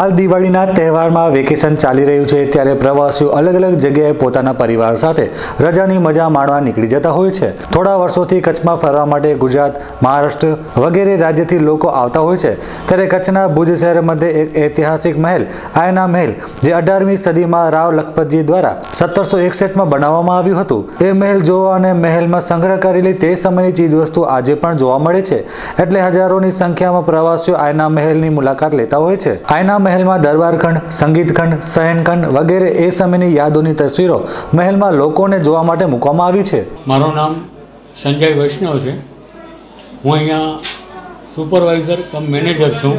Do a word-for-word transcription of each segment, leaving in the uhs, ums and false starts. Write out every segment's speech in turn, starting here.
હાલ દિવાળીના તહેવારમાં વેકેશન ચાલી રહ્યું છે ત્યારે પ્રવાસીઓ અલગ અલગ જગ્યાએ પોતાના પરિવાર સાથે રજાની મજા માણવા નીકળી જતા હોય છે। થોડા વર્ષોથી કચ્છમાં ફરવા માટે ગુજરાત, મહારાષ્ટ્ર વગેરે રાજ્યથી લોકો આવતા હોય છે ત્યારે કચ્છના ભુજ શહેર મધ્યે એક ઐતિહાસિક મહેલ આયના મહેલ જે અઢારમી સદીમાં રાવ લખપતજી દ્વારા સત્તરસો એકસઠમાં બનાવવામાં આવ્યું હતું એ મહેલ જોવા અને મહેલમાં સંગ્રહ કરેલી તે સમયની ચીજવસ્તુ આજે પણ જોવા મળે છે એટલે હજારોની સંખ્યામાં પ્રવાસીઓ આયના મહેલની મુલાકાત લેતા હોય છે। આયના મહેલમાં દરબારખંડ, સંગીતખંડ, શયનખંડ વગેરે એ સમયની યાદોની તસવીરો મહેલમાં લોકોને જોવા માટે મૂકવામાં આવી છે। મારું નામ સંજય વૈષ્ણવ છે। હું અહીંયા સુપરવાઇઝર કમ મેનેજર છું।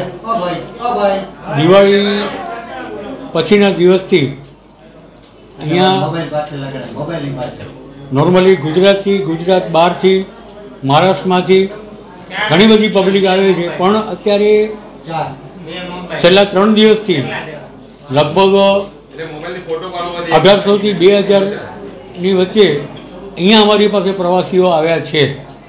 દિવાળી પછીના દિવસથી અહીંયા નોર્મલી ગુજરાતથી, ગુજરાત બહારથી, મહારાષ્ટ્રમાંથી ઘણી બધી પબ્લિક આવે છે, પણ અત્યારે છેલ્લા ત્રણ દિવસથી લગભગ અઢારસોથી બે હજારની વચ્ચે અહીંયા અમારી પાસે પ્રવાસીઓ આવ્યા છે।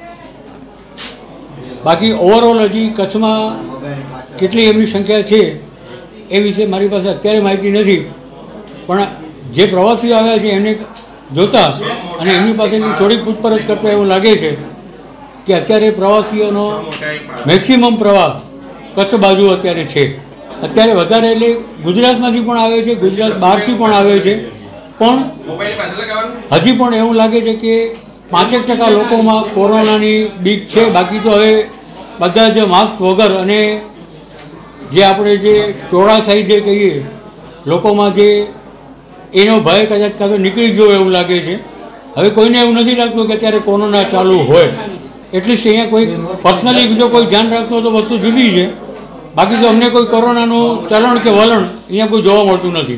બાકી ઓવરઓલ હજી કચ્છમાં કેટલી એમની સંખ્યા છે એ વિશે મારી પાસે અત્યારે માહિતી નથી, પણ જે પ્રવાસીઓ આવ્યા છે એને જોતા અને એમની પાસેની થોડીક પૂછપરછ કરતાં એવું લાગે છે કે અત્યારે પ્રવાસીઓનો મેક્સિમમ પ્રવાહ કચ્છ બાજુ અત્યારે છે। અત્યારે વધારે એટલે ગુજરાતમાંથી પણ આવે છે, ગુજરાત બહારથી પણ આવે છે, પણ હજી પણ એવું લાગે છે કે પાંચેક ટકા લોકોમાં કોરોનાની બીક છે। બાકી તો હવે બધા જ માસ્ક વગર અને જે આપણે જે ચોળાશાહી જે કહીએ લોકોમાં જે એનો ભય કદાચ કાં નીકળી ગયો એવું લાગે છે। હવે કોઈને એવું નથી લાગતું કે અત્યારે કોરોના ચાલુ હોય, એટલીસ્ટ અહીંયા કોઈ પર્સનલી બીજો કોઈ ધ્યાન રાખતો તો વસ્તુ જુદી છે, બાકી તો અમને કોઈ કોરોનાનું ચલણ કે વલણ અહીંયા કોઈ જોવા મળતું નથી।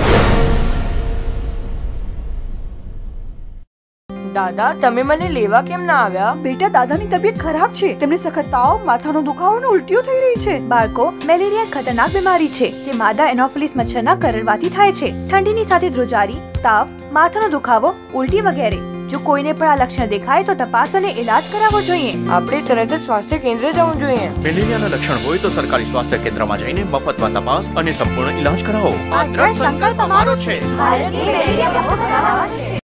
દાદા, તમે મને લેવા કેમ ના આવ્યા? બેટા, દાદાની તબિયત ખરાબ છે, તેમને સખત તાવ, માથાનો દુખાવો અને ઉલટીઓ થઈ રહી છે। બાળકો, મેલેરિયા ખતરનાક બીમારી છે જે માદા એનોફિલિસ મચ્છરના કરડવાથી થાય છે। ઠંડીની સાથે ધ્રુજારી, તાવ, માથાનો દુખાવો, ઉલટી વગેરે જો કોઈને પણ આ લક્ષણ દેખાય તો તપાસ અને ઇલાજ કરાવવો જોઈએ। આપણે તરત જ સ્વાસ્થ્ય કેન્દ્ર જવું જોઈએ। મેલેરિયાના લક્ષણ હોય તો સરકારી સ્વાસ્થ્ય કેન્દ્રમાં જઈને મફતમાં તપાસ અને સંપૂર્ણ ઇલાજ કરાવો। આ દ્રઢ સંકલ્પ અમારો છે। ભારતની મેલેરિયા મુક્ત બનાવવા છે।